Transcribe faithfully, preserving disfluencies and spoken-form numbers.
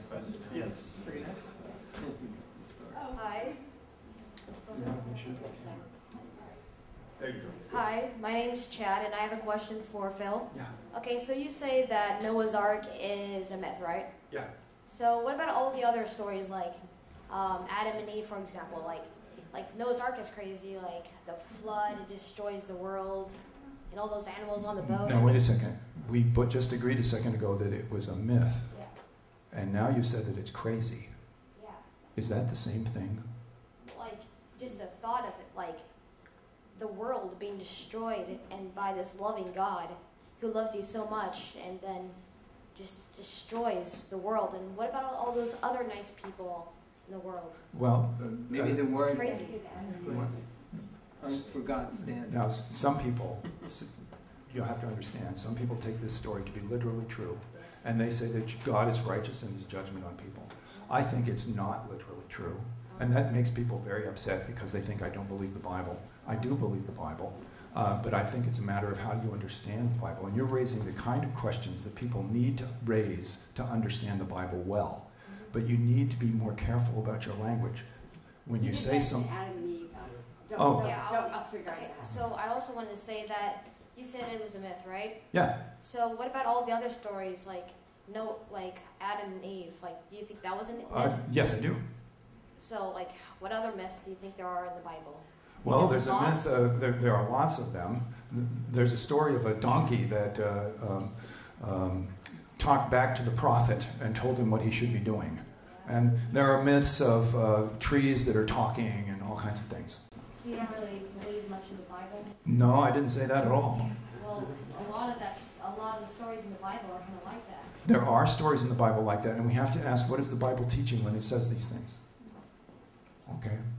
Yes. Hi. There you go. Hi, my name's Chad, and I have a question for Phil. Yeah. Okay, so you say that Noah's Ark is a myth, right? Yeah. So what about all the other stories, like um, Adam and Eve, for example? Like, like Noah's Ark is crazy. Like the flood, it destroys the world, and all those animals on the boat. No, wait a second. We but just agreed a second ago that it was a myth, Yeah. and now you said that it's crazy. Yeah. Is that the same thing? Like just the thought of it, like the world being destroyed, and by this loving God who loves you so much, and then just destroys the world. And what about all those other nice people in the world? Well, Maybe the It's word crazy. for God's standard. now s- some people, s- you'll have to understand, some people take this story to be literally true, and they say that God is righteous in his judgment on people. I think it's not literally true, and that makes people very upset because they think I don't believe the Bible. I do believe the Bible, uh, but I think it's a matter of how you understand the Bible, and you're raising the kind of questions that people need to raise to understand the Bible well. But you need to be more careful about your language. When you, You say some, Adam and Eve. Don't, Oh. don't, Yeah, don't I'll- I'll- disregard okay, that. so I also wanted to say that you said it was a myth, right? yeah, So what about all the other stories, like no, like Adam and Eve? Like, do you think that was a myth? uh, yes, I do. So, like, what other myths do you think there are in the Bible? Well, There's there's a lots. myth, uh, there, there are lots of them. There's a story of a donkey that uh, um, um, talked back to the prophet and told him what he should be doing. And there are myths of uh, trees that are talking and all kinds of things. So you don't really believe much in the Bible? No, I didn't say that at all. Well, a lot of that, a lot of the stories in the Bible are kind of like that. There are stories in the Bible like that, and we have to ask, what is the Bible teaching when it says these things? Okay.